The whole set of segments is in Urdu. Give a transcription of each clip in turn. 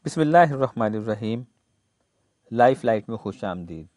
بسم اللہ الرحمن الرحیم۔ لائف لائٹ میں خوش آمدید۔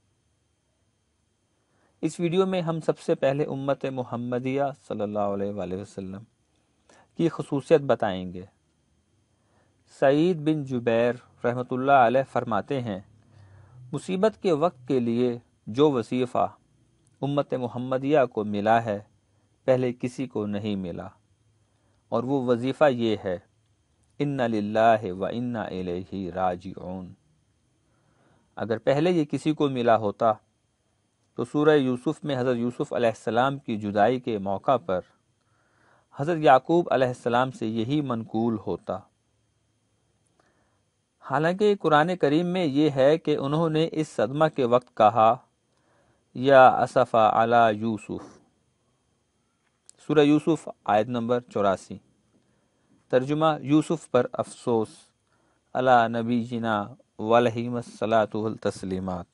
اس ویڈیو میں ہم سب سے پہلے امت محمدیہ صلی اللہ علیہ وآلہ وسلم کی خصوصیت بتائیں گے۔ سعید بن جبیر رحمۃ اللہ علیہ فرماتے ہیں، مصیبت کے وقت کے لیے جو وظیفہ امت محمدیہ کو ملا ہے پہلے کسی کو نہیں ملا، اور وہ وظیفہ یہ ہے، اِنَّ لِلَّهِ وَإِنَّا إِلَيْهِ راجعون۔ اگر پہلے یہ کسی کو ملا ہوتا تو سورہ یوسف میں حضرت یوسف علیہ السلام کی جدائی کے موقع پر حضرت یعقوب علیہ السلام سے یہی منقول ہوتا۔ حالانکہ قرآن کریم میں یہ ہے کہ انہوں نے اس صدمہ کے وقت کہا، یا اسف علی یوسف، سورہ یوسف آیت نمبر 84۔ ترجمہ، یوسف پر افسوس، علی نبینا وعلیہم الصلاۃ والتسلیمات۔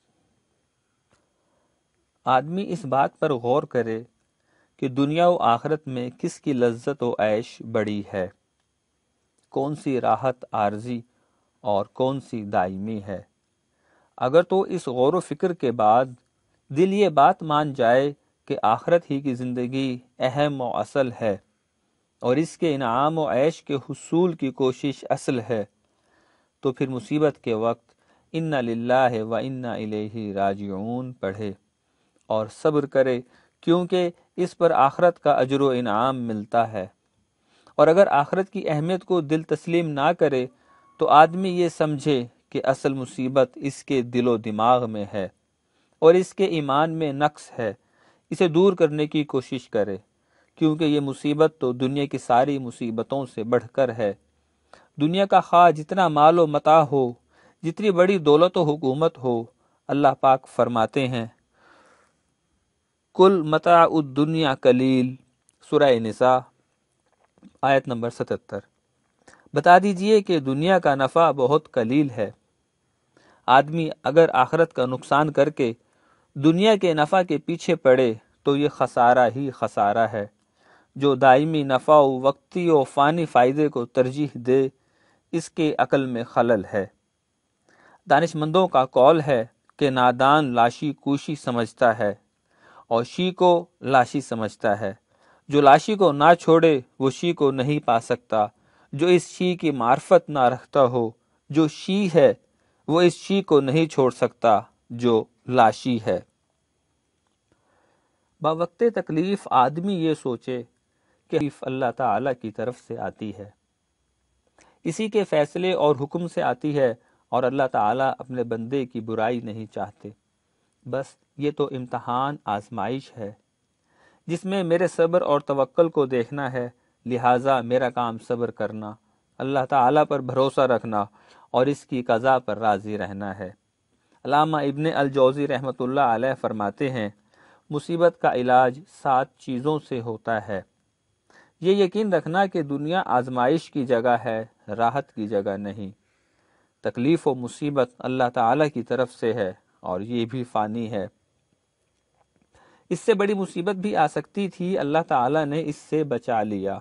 آدمی اس بات پر غور کرے کہ دنیا و آخرت میں کس کی لذت و عیش بڑی ہے، کون سی راحت عارضی اور کون سی دائمی ہے۔ اگر تو اس غور و فکر کے بعد دل یہ بات مان جائے کہ آخرت ہی کی زندگی اہم و اصل ہے اور اس کے انعام و عیش کے حصول کی کوشش اصل ہے، تو پھر مصیبت کے وقت اِنَّ لِلَّهِ وَإِنَّا إِلَيْهِ راجعون پڑھے اور صبر کرے، کیونکہ اس پر آخرت کا اجر و انعام ملتا ہے۔ اور اگر آخرت کی اہمیت کو دل تسلیم نہ کرے تو آدمی یہ سمجھے کہ اصل مصیبت اس کے دل و دماغ میں ہے اور اس کے ایمان میں نقص ہے، اسے دور کرنے کی کوشش کرے، کیونکہ یہ مصیبت تو دنیا کی ساری مصیبتوں سے بڑھ کر ہے۔ دنیا کا خواہ جتنا مال و متاع ہو، جتنی بڑی دولت و حکومت ہو، اللہ پاک فرماتے ہیں، کل متاع الدنیا قلیل، سورہ نساء آیت نمبر 77۔ بتا دیجئے کہ دنیا کا نفع بہت قلیل ہے۔ آدمی اگر آخرت کا نقصان کر کے دنیا کے نفع کے پیچھے پڑے تو یہ خسارہ ہی خسارہ ہے۔ جو دائمی نفع و وقتی و فانی فائدے کو ترجیح دے، اس کے عقل میں خلل ہے۔ دانش مندوں کا قول ہے کہ نادان لاشی کوشی سمجھتا ہے اور شی کو لاشی سمجھتا ہے۔ جو لاشی کو نہ چھوڑے وہ شی کو نہیں پا سکتا۔ جو اس شی کی معرفت نہ رکھتا ہو، جو شی ہے وہ اس شی کو نہیں چھوڑ سکتا جو لاشی ہے۔ باوقت تکلیف آدمی یہ سوچے کہ تکلیف اللہ تعالیٰ کی طرف سے آتی ہے، اسی کے فیصلے اور حکم سے آتی ہے، اور اللہ تعالیٰ اپنے بندے کی برائی نہیں چاہتے۔ بس یہ تو امتحان آزمائش ہے جس میں میرے صبر اور توکل کو دیکھنا ہے، لہٰذا میرا کام صبر کرنا، اللہ تعالیٰ پر بھروسہ رکھنا اور اس کی قضا پر راضی رہنا ہے۔ علامہ ابن الجوزی رحمۃ اللہ علیہ فرماتے ہیں، مصیبت کا علاج 7 چیزوں سے ہوتا ہے۔ یہ یقین رکھنا کہ دنیا آزمائش کی جگہ ہے، راحت کی جگہ نہیں۔ تکلیف و مصیبت اللہ تعالیٰ کی طرف سے ہے اور یہ بھی فانی ہے۔ اس سے بڑی مصیبت بھی آ سکتی تھی، اللہ تعالیٰ نے اس سے بچا لیا۔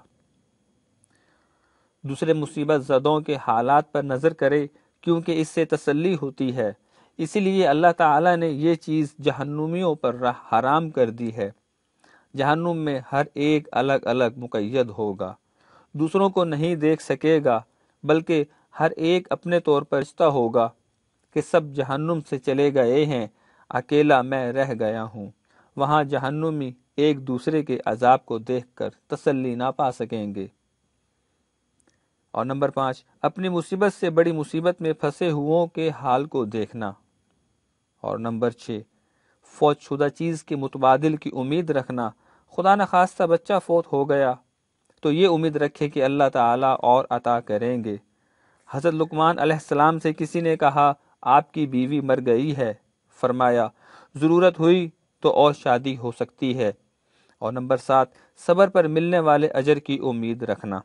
دوسرے مصیبت زدوں کے حالات پر نظر کرے، کیونکہ اس سے تسلی ہوتی ہے۔ اسی لیے اللہ تعالیٰ نے یہ چیز جہنمیوں پر حرام کر دی ہے۔ جہنم میں ہر ایک الگ الگ مقید ہوگا، دوسروں کو نہیں دیکھ سکے گا، بلکہ ہر ایک اپنے طور پر رشتہ ہوگا کہ سب جہنم سے چلے گئے ہیں، اکیلا میں رہ گیا ہوں۔ وہاں جہنمی ایک دوسرے کے عذاب کو دیکھ کر تسلی نہ پا سکیں گے۔ اور نمبر 5، اپنی مصیبت سے بڑی مصیبت میں پھنسے ہوئوں کے حال کو دیکھنا۔ اور نمبر 6، فوت شدہ چیز کے متبادل کی امید رکھنا۔ خدا نخواستہ بچہ فوت ہو گیا تو یہ امید رکھے کہ اللہ تعالیٰ اور عطا کریں گے۔ حضرت لقمان علیہ السلام سے کسی نے کہا، آپ کی بیوی مر گئی ہے، فرمایا ضرورت ہوئی تو اور شادی ہو سکتی ہے۔ اور نمبر 7، صبر پر ملنے والے اجر کی امید رکھنا۔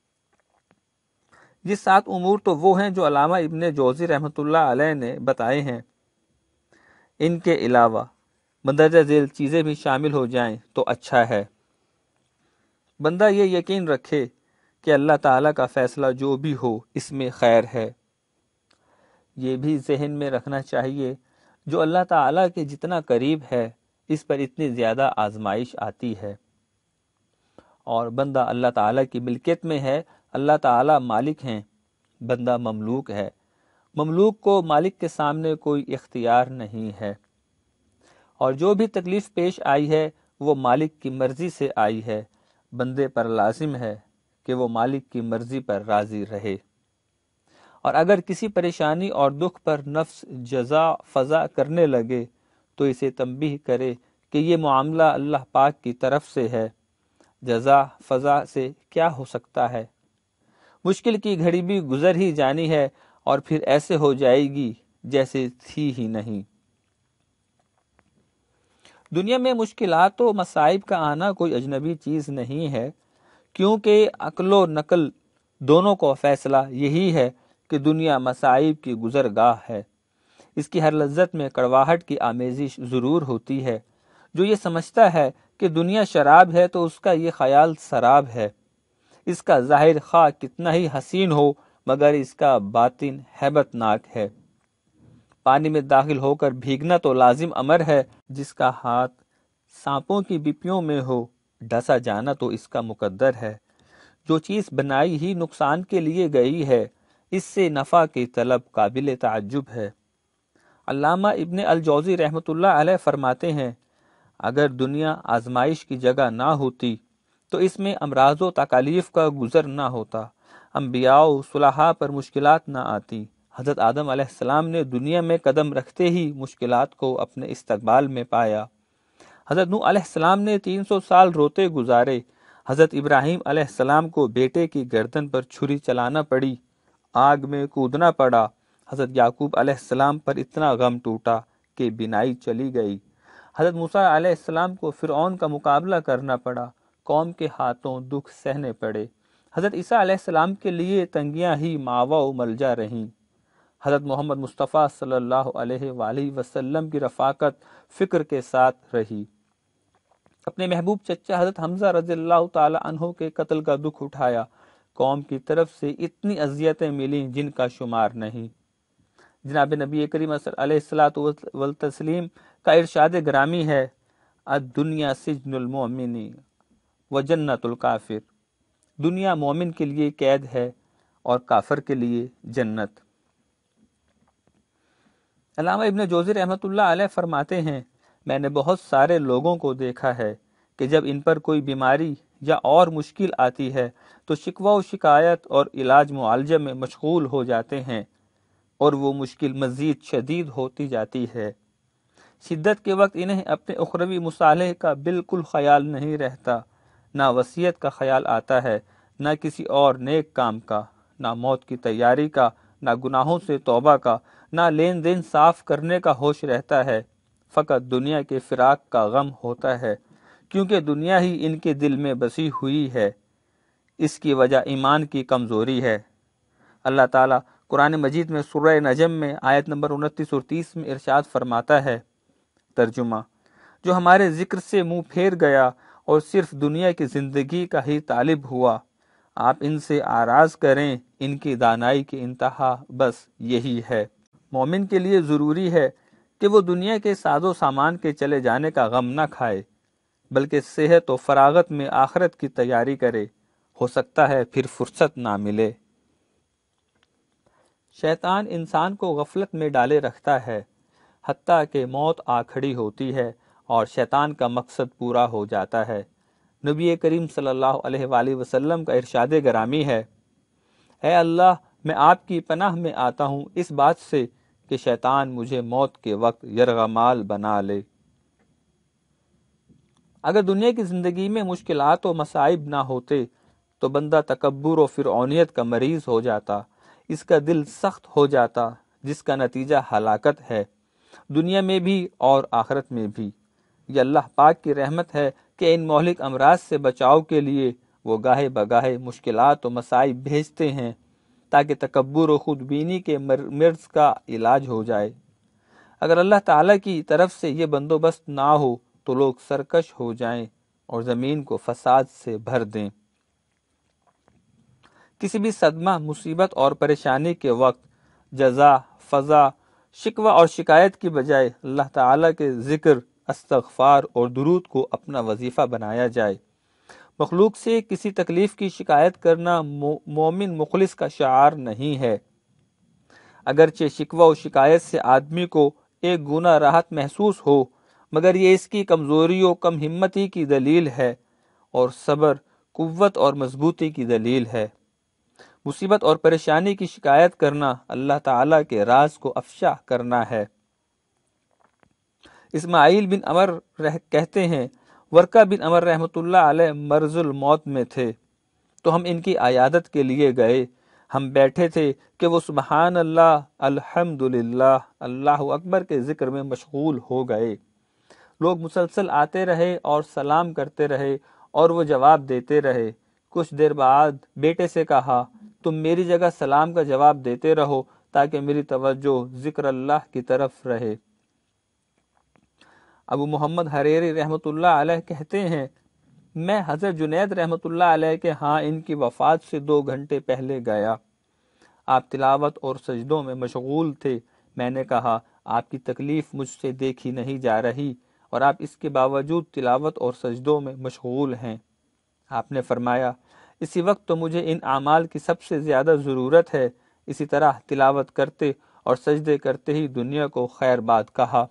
یہ 7 امور تو وہ ہیں جو علامہ ابن جوزی رحمۃ اللہ علیہ نے بتائے ہیں۔ ان کے علاوہ مندرجہ ذیل چیزیں بھی شامل ہو جائیں تو اچھا ہے۔ بندہ یہ یقین رکھے کہ اللہ تعالیٰ کا فیصلہ جو بھی ہو اس میں خیر ہے، یہ بھی ذہن میں رکھنا چاہیے جو اللہ تعالیٰ کے جتنا قریب ہے اس پر اتنی زیادہ آزمائش آتی ہے، اور بندہ اللہ تعالیٰ کی ملکیت میں ہے، اللہ تعالیٰ مالک ہیں، بندہ مملوک ہے، مملوک کو مالک کے سامنے کوئی اختیار نہیں ہے، اور جو بھی تکلیف پیش آئی ہے وہ مالک کی مرضی سے آئی ہے، بندے پر لازم ہے کہ وہ مالک کی مرضی پر راضی رہے، اور اگر کسی پریشانی اور دکھ پر نفس جزا فضا کرنے لگے تو اسے تنبیہ کرے کہ یہ معاملہ اللہ پاک کی طرف سے ہے، جزا فضا سے کیا ہو سکتا ہے، مشکل کی گھڑی بھی گزر ہی جانی ہے اور پھر ایسے ہو جائے گی جیسے تھی ہی نہیں۔ دنیا میں مشکلات و مصائب کا آنا کوئی اجنبی چیز نہیں ہے، کیونکہ عقل و نقل دونوں کو فیصلہ یہی ہے کہ دنیا مصائب کی گزرگاہ ہے، اس کی ہر لذت میں کڑواہٹ کی آمیزش ضرور ہوتی ہے۔ جو یہ سمجھتا ہے کہ دنیا شراب ہے تو اس کا یہ خیال سراب ہے، اس کا ظاہر خواہ کتنا ہی حسین ہو مگر اس کا باطن ہیبت ناک ہے۔ پانی میں داخل ہو کر بھیگنا تو لازم امر ہے، جس کا ہاتھ سانپوں کی بپیوں میں ہو ڈسا جانا تو اس کا مقدر ہے۔ جو چیز بنائی ہی نقصان کے لیے گئی ہے، اس سے نفع کی طلب قابل تعجب ہے۔ علامہ ابن الجوزی رحمۃ اللہ علیہ فرماتے ہیں، اگر دنیا آزمائش کی جگہ نہ ہوتی تو اس میں امراض و تکالیف کا گزر نہ ہوتا، انبیاء و صلحاء پر مشکلات نہ آتی۔ حضرت آدم علیہ السلام نے دنیا میں قدم رکھتے ہی مشکلات کو اپنے استقبال میں پایا۔ حضرت نوح علیہ السلام نے 300 سال روتے گزارے۔ حضرت ابراہیم علیہ السلام کو بیٹے کی گردن پر چھری چلانا پڑی، آگ میں کودنا پڑا۔ حضرت یعقوب علیہ السلام پر اتنا غم ٹوٹا کہ بینائی چلی گئی۔ حضرت موسیٰ علیہ السلام کو فرعون کا مقابلہ کرنا پڑا، قوم کے ہاتھوں دکھ سہنے پڑے۔ حضرت عیسیٰ علیہ السلام کے لیے تنگیاں ہی ماوا و ملجا رہیں۔ حضرت محمد مصطفیٰ صلی اللہ علیہ وآلہ وسلم کی رفاقت فکر کے ساتھ رہی۔ اپنے محبوب چچا حضرت حمزہ رضی اللہ تعالی عنہ کے قتل کا دکھ اٹھایا۔ قوم کی طرف سے اتنی اذیتیں ملیں جن کا شمار نہیں۔ جناب نبی کریم علیہ الصلوۃ والتسلیم کا ارشاد گرامی ہے، الدنیا سجن المؤمن وجنت الکافر، دنیا مومن کے لیے قید ہے اور کافر کے لیے جنت۔ علامہ ابن جوزی رحمۃ اللہ علیہ فرماتے ہیں، میں نے بہت سارے لوگوں کو دیکھا ہے کہ جب ان پر کوئی بیماری یا اور مشکل آتی ہے تو شکوہ و شکایت اور علاج معالجہ میں مشغول ہو جاتے ہیں، اور وہ مشکل مزید شدید ہوتی جاتی ہے۔ شدت کے وقت انہیں اپنے اخروی مصالحے کا بالکل خیال نہیں رہتا، نہ وصیت کا خیال آتا ہے، نہ کسی اور نیک کام کا، نہ موت کی تیاری کا، نہ گناہوں سے توبہ کا، نہ لین دین صاف کرنے کا ہوش رہتا ہے، فقط دنیا کے فراق کا غم ہوتا ہے، کیونکہ دنیا ہی ان کے دل میں بسی ہوئی ہے۔ اس کی وجہ ایمان کی کمزوری ہے۔ اللہ تعالیٰ قرآن مجید میں سورہ نجم میں آیت نمبر 29 اور 30 میں ارشاد فرماتا ہے، ترجمہ، جو ہمارے ذکر سے منہ پھیر گیا اور صرف دنیا کی زندگی کا ہی طالب ہوا، آپ ان سے آراز کریں، ان کی دانائی کی انتہا بس یہی ہے۔ مومن کے لیے ضروری ہے کہ وہ دنیا کے ساز و سامان کے چلے جانے کا غم نہ کھائے، بلکہ صحت و فراغت میں آخرت کی تیاری کرے، ہو سکتا ہے پھر فرصت نہ ملے۔ شیطان انسان کو غفلت میں ڈالے رکھتا ہے، حتیٰ کہ موت آ کھڑی ہوتی ہے اور شیطان کا مقصد پورا ہو جاتا ہے۔ نبی کریم صلی اللہ علیہ وآلہ وسلم کا ارشاد گرامی ہے، اے اللہ، میں آپ کی پناہ میں آتا ہوں اس بات سے کہ شیطان مجھے موت کے وقت یرغمال بنا لے۔ اگر دنیا کی زندگی میں مشکلات و مصائب نہ ہوتے تو بندہ تکبر و فرعونیت کا مریض ہو جاتا، اس کا دل سخت ہو جاتا، جس کا نتیجہ ہلاکت ہے، دنیا میں بھی اور آخرت میں بھی۔ یہ اللہ پاک کی رحمت ہے کہ ان مہلک امراض سے بچاؤ کے لیے وہ گاہے بگاہے مشکلات و مصائب بھیجتے ہیں تاکہ تکبر و خود بینی کے مرض کا علاج ہو جائے۔ اگر اللہ تعالیٰ کی طرف سے یہ بندوبست نہ ہو تو لوگ سرکش ہو جائیں اور زمین کو فساد سے بھر دیں۔ کسی بھی صدمہ، مصیبت اور پریشانی کے وقت جزا فضا، شکوہ اور شکایت کی بجائے اللہ تعالیٰ کے ذکر، استغفار اور درود کو اپنا وظیفہ بنایا جائے۔ مخلوق سے کسی تکلیف کی شکایت کرنا مومن مخلص کا شعار نہیں ہے۔ اگرچہ شکوہ و شکایت سے آدمی کو ایک گنا راحت محسوس ہو، مگر یہ اس کی کمزوری و کم ہمتی کی دلیل ہے، اور صبر قوت اور مضبوطی کی دلیل ہے۔ مصیبت اور پریشانی کی شکایت کرنا اللہ تعالیٰ کے راز کو افشا کرنا ہے۔ اسماعیل بن عمر کہتے ہیں، ورقہ بن عمر رحمۃ اللہ علیہ مرض الموت میں تھے، تو ہم ان کی عیادت کے لیے گئے۔ ہم بیٹھے تھے کہ وہ سبحان اللہ، الحمدللہ، اللہ اکبر کے ذکر میں مشغول ہو گئے۔ لوگ مسلسل آتے رہے اور سلام کرتے رہے اور وہ جواب دیتے رہے۔ کچھ دیر بعد بیٹے سے کہا، تم میری جگہ سلام کا جواب دیتے رہو تاکہ میری توجہ ذکر اللہ کی طرف رہے۔ ابو محمد حریری رحمۃ اللہ علیہ کہتے ہیں، میں حضرت جنید رحمۃ اللہ علیہ کے ہاں ان کی وفات سے 2 گھنٹے پہلے گیا۔ آپ تلاوت اور سجدوں میں مشغول تھے۔ میں نے کہا، آپ کی تکلیف مجھ سے دیکھی نہیں جا رہی اور آپ اس کے باوجود تلاوت اور سجدوں میں مشغول ہیں۔ آپ نے فرمایا، اسی وقت تو مجھے ان اعمال کی سب سے زیادہ ضرورت ہے۔ اسی طرح تلاوت کرتے اور سجدے کرتے ہی دنیا کو خیر بات کہا۔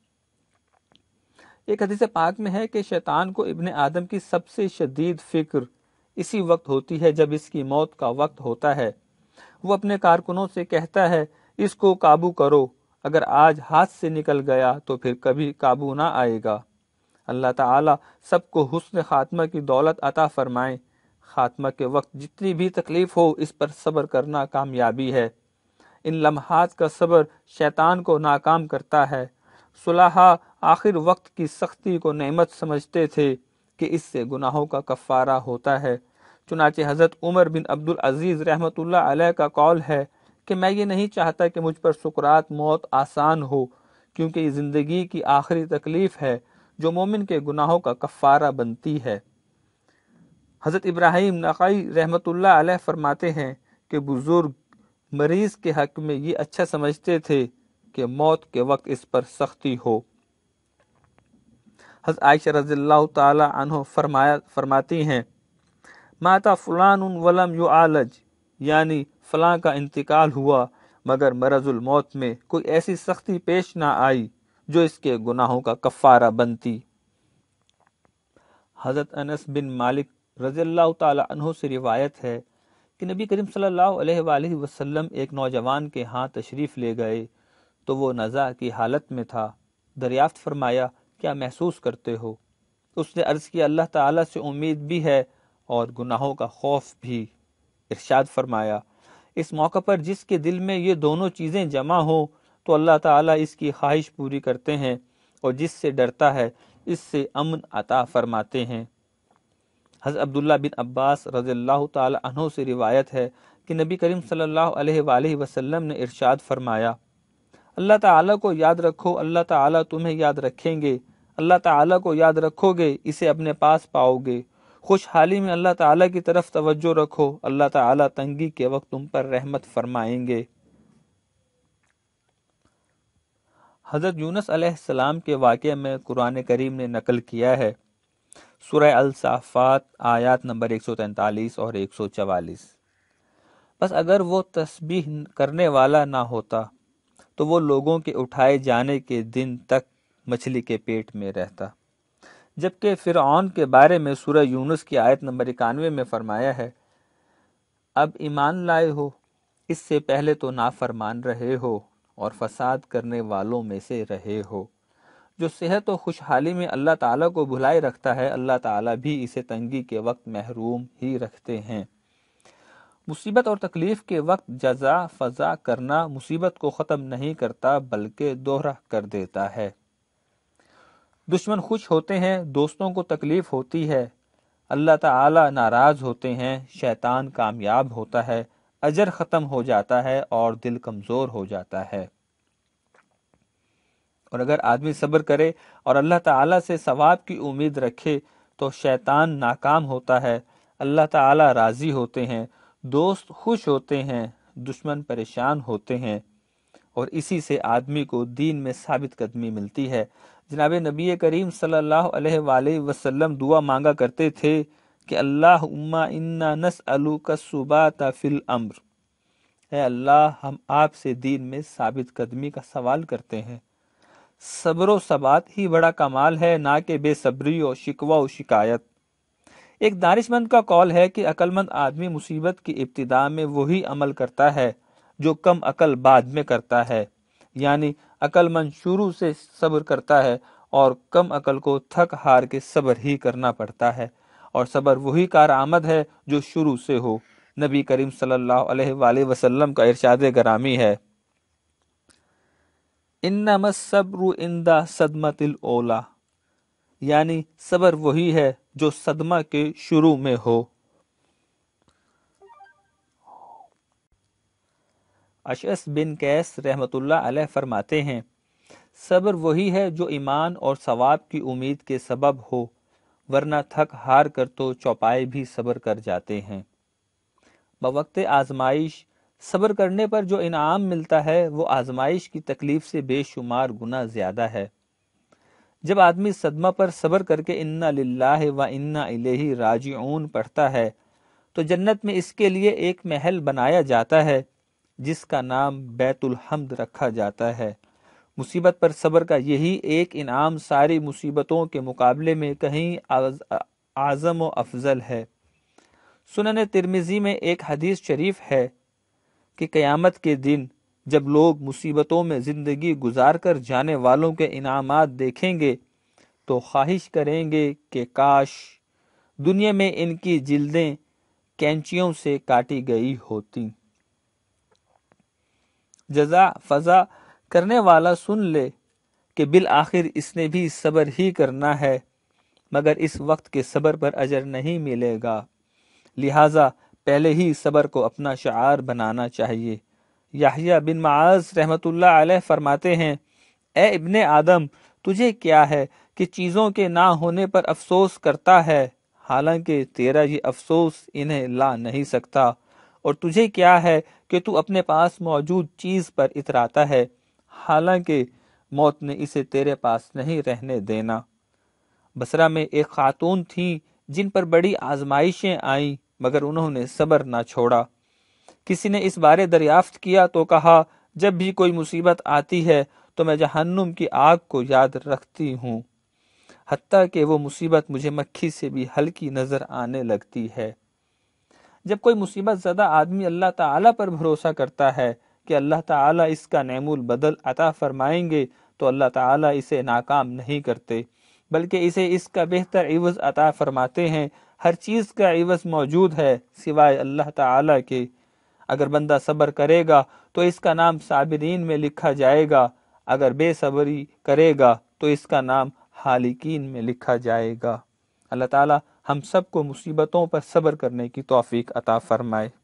ایک حدیث پاک میں ہے کہ شیطان کو ابن آدم کی سب سے شدید فکر اسی وقت ہوتی ہے جب اس کی موت کا وقت ہوتا ہے۔ وہ اپنے کارکنوں سے کہتا ہے، اس کو قابو کرو، اگر آج ہاتھ سے نکل گیا تو پھر کبھی قابو نہ آئے گا۔ اللہ تعالیٰ سب کو حسن خاتمہ کی دولت عطا فرمائیں۔ خاتمہ کے وقت جتنی بھی تکلیف ہو، اس پر صبر کرنا کامیابی ہے۔ ان لمحات کا صبر شیطان کو ناکام کرتا ہے۔ صلحاء آخر وقت کی سختی کو نعمت سمجھتے تھے کہ اس سے گناہوں کا کفارہ ہوتا ہے۔ چنانچہ حضرت عمر بن عبدالعزیز رحمۃ اللہ علیہ کا قول ہے کہ میں یہ نہیں چاہتا کہ مجھ پر سکرات موت آسان ہو، کیونکہ یہ زندگی کی آخری تکلیف ہے جو مومن کے گناہوں کا کفارہ بنتی ہے۔ حضرت ابراہیم نخعی رحمۃ اللہ علیہ فرماتے ہیں کہ بزرگ مریض کے حق میں یہ اچھا سمجھتے تھے کہ موت کے وقت اس پر سختی ہو۔ حضرت عائشہ رضی اللہ تعالی عنہ فرماتی ہیں، مات فلان ولم یعالج، یعنی فلاں کا انتقال ہوا مگر مرض الموت میں کوئی ایسی سختی پیش نہ آئی جو اس کے گناہوں کا کفارہ بنتی۔ حضرت انس بن مالک رضی اللہ تعالی عنہ سے روایت ہے کہ نبی کریم صلی اللہ علیہ وآلہ وسلم ایک نوجوان کے ہاں تشریف لے گئے تو وہ نزع کی حالت میں تھا۔ دریافت فرمایا، کیا محسوس کرتے ہو؟ اس نے عرض کیا، اللہ تعالیٰ سے امید بھی ہے اور گناہوں کا خوف بھی۔ ارشاد فرمایا، اس موقع پر جس کے دل میں یہ دونوں چیزیں جمع ہوں تو اللہ تعالیٰ اس کی خواہش پوری کرتے ہیں، اور جس سے ڈرتا ہے اس سے امن عطا فرماتے ہیں۔ حضرت عبداللہ بن عباس رضی اللہ تعالی عنہ سے روایت ہے کہ نبی کریم صلی اللہ علیہ وآلہ وسلم نے ارشاد فرمایا، اللہ تعالیٰ کو یاد رکھو، اللہ تعالیٰ تمہیں یاد رکھیں گے، اللہ تعالیٰ کو یاد رکھو گے اسے اپنے پاس پاؤ گے۔ خوشحالی میں اللہ تعالیٰ کی طرف توجہ رکھو، اللہ تعالیٰ تنگی کے وقت تم پر رحمت فرمائیں گے۔ حضرت یونس علیہ السلام کے واقعے میں قرآن کریم نے نقل کیا ہے، سورہ الصافات آیات نمبر 143 اور 144۔ بس اگر وہ تسبیح کرنے والا نہ ہوتا تو وہ لوگوں کے اٹھائے جانے کے دن تک مچھلی کے پیٹ میں رہتا۔ جبکہ فرعون کے بارے میں سورہ یونس کی آیت نمبر 91 میں فرمایا ہے، اب ایمان لائے ہو، اس سے پہلے تو نافرمان رہے ہو اور فساد کرنے والوں میں سے رہے ہو۔ جو صحت و خوشحالی میں اللہ تعالیٰ کو بھلائے رکھتا ہے، اللہ تعالیٰ بھی اسے تنگی کے وقت محروم ہی رکھتے ہیں۔ مصیبت اور تکلیف کے وقت جزا فضا کرنا مصیبت کو ختم نہیں کرتا بلکہ دوہرا کر دیتا ہے۔ دشمن خوش ہوتے ہیں، دوستوں کو تکلیف ہوتی ہے، اللہ تعالی ناراض ہوتے ہیں، شیطان کامیاب ہوتا ہے، اجر ختم ہو جاتا ہے اور دل کمزور ہو جاتا ہے۔ اور اگر آدمی صبر کرے اور اللہ تعالیٰ سے ثواب کی امید رکھے تو شیطان ناکام ہوتا ہے، اللہ تعالیٰ راضی ہوتے ہیں، دوست خوش ہوتے ہیں، دشمن پریشان ہوتے ہیں، اور اسی سے آدمی کو دین میں ثابت قدمی ملتی ہے۔ جناب نبی کریم صلی اللہ علیہ وآلہ وسلم دعا مانگا کرتے تھے کہ اللہم انا نسألک الثبات فی الامر، اے اللہ ہم آپ سے دین میں ثابت قدمی کا سوال کرتے ہیں۔ صبر و ثبات ہی بڑا کمال ہے، نہ کہ بے صبری و شکوہ و شکایت۔ ایک دانش مند کا قول ہے کہ عقل مند آدمی مصیبت کی ابتدا میں وہی عمل کرتا ہے جو کم عقل بعد میں کرتا ہے، یعنی عقل مند شروع سے صبر کرتا ہے اور کم عقل کو تھک ہار کے صبر ہی کرنا پڑتا ہے، اور صبر وہی کارآمد ہے جو شروع سے ہو۔ نبی کریم صلی اللہ علیہ وآلہ وسلم کا ارشاد گرامی ہے، انما الصبر عند صدمۃ الاولی، یعنی صبر وہی ہے جو صدمہ کے شروع میں ہو۔ اشعث بن قیس رحمۃ اللہ علیہ فرماتے ہیں، صبر وہی ہے جو ایمان اور ثواب کی امید کے سبب ہو، ورنہ تھک ہار کر تو چوپائے بھی صبر کر جاتے ہیں۔ بوقت آزمائش صبر کرنے پر جو انعام ملتا ہے وہ آزمائش کی تکلیف سے بے شمار گنا زیادہ ہے۔ جب آدمی صدمہ پر صبر کر کے انا للہ و انا الیہ راجعون پڑھتا ہے تو جنت میں اس کے لیے ایک محل بنایا جاتا ہے جس کا نام بیت الحمد رکھا جاتا ہے۔ مصیبت پر صبر کا یہی ایک انعام ساری مصیبتوں کے مقابلے میں کہیں اعظم و افضل ہے۔ سنن ترمذی میں ایک حدیث شریف ہے کہ قیامت کے دن جب لوگ مصیبتوں میں زندگی گزار کر جانے والوں کے انعامات دیکھیں گے تو خواہش کریں گے کہ کاش دنیا میں ان کی جلدیں کینچیوں سے کاٹی گئی ہوتی۔ جزا فضا کرنے والا سن لے کہ بالآخر اس نے بھی صبر ہی کرنا ہے، مگر اس وقت کے صبر پر اجر نہیں ملے گا، لہٰذا پہلے ہی صبر کو اپنا شعار بنانا چاہیے۔ یحییٰ بن معاذ رحمۃ اللہ علیہ فرماتے ہیں، اے ابن آدم، تجھے کیا ہے کہ چیزوں کے نہ ہونے پر افسوس کرتا ہے، حالانکہ تیرا یہ افسوس انہیں لا نہیں سکتا، اور تجھے کیا ہے کہ تو اپنے پاس موجود چیز پر اتراتا ہے، حالانکہ موت نے اسے تیرے پاس نہیں رہنے دینا۔ بصرہ میں ایک خاتون تھیں جن پر بڑی آزمائشیں آئیں مگر انہوں نے صبر نہ چھوڑا۔ کسی نے اس بارے دریافت کیا تو کہا، جب بھی کوئی مصیبت آتی ہے تو میں جہنم کی آگ کو یاد رکھتی ہوں، حتیٰ کہ وہ مصیبت مجھے مکھی سے بھی ہلکی نظر آنے لگتی ہے۔ جب کوئی مصیبت زدہ آدمی اللہ تعالیٰ پر بھروسہ کرتا ہے کہ اللہ تعالیٰ اس کا نعم البدل عطا فرمائیں گے تو اللہ تعالیٰ اسے ناکام نہیں کرتے، بلکہ اسے اس کا بہتر عوض عطا فرماتے ہیں۔ ہر چیز کا عوض موجود ہے سوائے اللہ تعالیٰ کے۔ اگر بندہ صبر کرے گا تو اس کا نام صابرین میں لکھا جائے گا، اگر بے صبری کرے گا تو اس کا نام ہالکین میں لکھا جائے گا۔ اللہ تعالیٰ ہم سب کو مصیبتوں پر صبر کرنے کی توفیق عطا فرمائے۔